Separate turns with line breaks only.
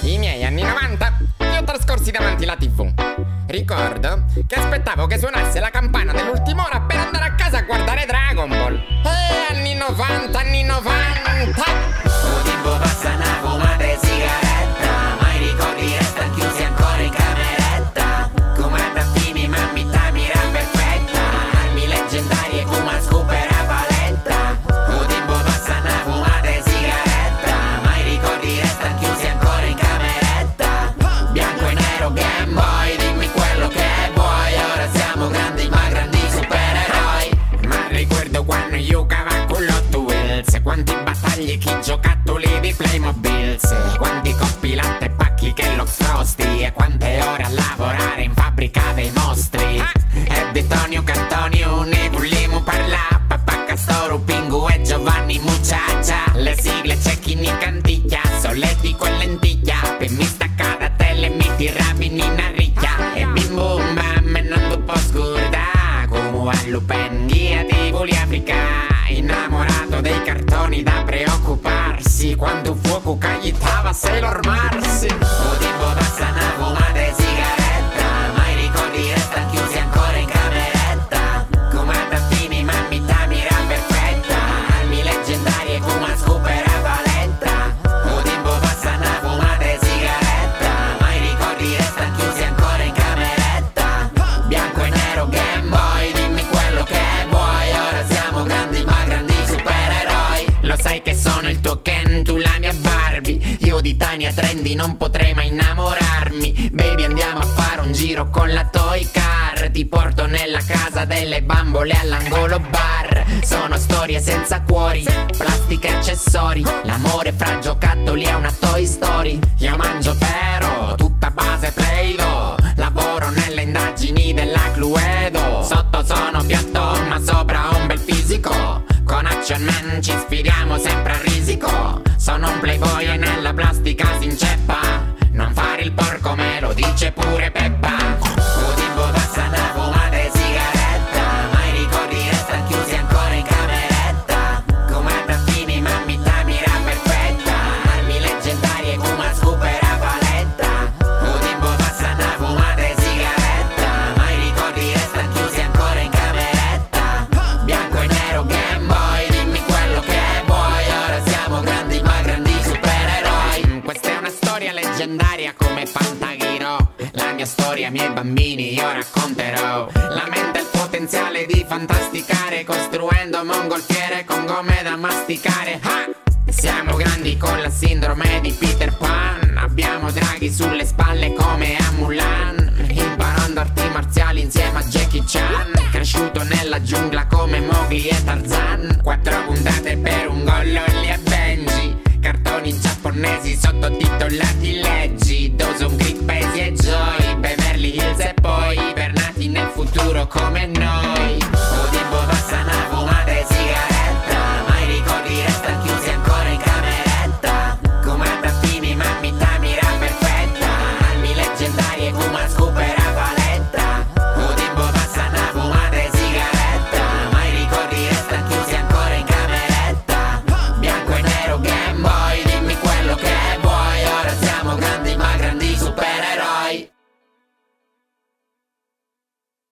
I miei anni 90 li ho trascorsi davanti alla TV. Ricordo che aspettavo che suonasse la campana dell'ultima ora per andare a casa a guardare Dragon Ball. Anni 90, anni 90.
Un tempo passa una fumata sigaretta, ma i ricordi restano chiusi ancora in cameretta. Come da fini mammi mira perfetta, armi leggendarie come scopera paletta. Un tempo passa una fumata sigaretta, ma i ricordi restano chiusi ancora in cameretta. Bianco e nero Game Boy, dimmi quello che vuoi, ora siamo grandi ma grandi supereroi.
Ma ricordo quando io cava con l'Hot Wheels, quanti battaglie, chi giocattoli di Playmobil, quanti coppi latte e pacchi che lo Frosty, e quante ore a lavorare in fabbrica dei mostri. E di Tonio Cantonio ne vogliamo parlare, papà Castoro, Pingu e Giovanni Mucciaccia. Le sigle c'è chi ne canticchia, solletico e lentiglia, per mi staccata tele mi tiravi in ricchia. E bim bum bam e non tu può scordare, come a Lupendia di voli Africa, innamorato dei cartoni da preoccuparsi, quando fuoco caglittava Sailor Mars.
Un tempo passa una fumata sigaretta, ma i ricordi restano chiusi ancora in cameretta. Come da fini mammi mira perfetta, armi leggendarie come scopera paletta. Un tempo passa una fumata sigaretta, ma i ricordi restano chiusi ancora in cameretta. Bianco e nero Game Boy, dimmi quello che vuoi, ora siamo grandi ma grandi supereroi.
Lo sai che sono il tuo Ken, tu la mia Barbie, io di Tania Trendy non potrei mai innamorarmi. Baby, andiamo a fare un giro con la Toy Car, ti porto nella casa delle bambole all'angolo bar. Sono storie senza cuori, plastica e accessori, l'amore fra giocattoli è una Toy Story. Io mangio pero, tutta base Play-Doh, lavoro nelle indagini della Cluedo. Sotto sono piatto ma sopra ho un bel fisico, con Action Man ci sfidiamo sempre a risico. Sono un playboy e nella plastica si inceppa, non fare il porco me lo dice pure Peppa.
Un tempo passa una fumata sigaretta, ma i ricordi restano chiusi ancora in cameretta. Come da fini mammi mira perfetta, armi leggendarie come scopera paletta. Un tempo passa una fumata sigaretta, ma i ricordi restano chiusi ancora in cameretta. Bianco e nero Game Boy, dimmi quello che vuoi, ora siamo grandi ma grandi supereroi.
Questa è una storia leggendaria come Fantaghiro, la mia storia, i miei bambini io racconterò. La mente ha il potenziale di fantasticare, costruendo mongolfiere con gomme da masticare. Siamo grandi con la sindrome di Peter Pan, abbiamo draghi sulle spalle